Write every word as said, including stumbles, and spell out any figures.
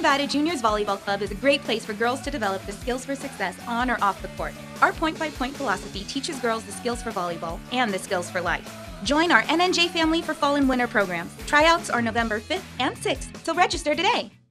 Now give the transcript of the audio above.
Nevada Juniors Volleyball Club is a great place for girls to develop the skills for success on or off the court. Our point-by-point philosophy teaches girls the skills for volleyball and the skills for life. Join our N N J family for fall and winter programs. Tryouts are November fifth and sixth, so register today.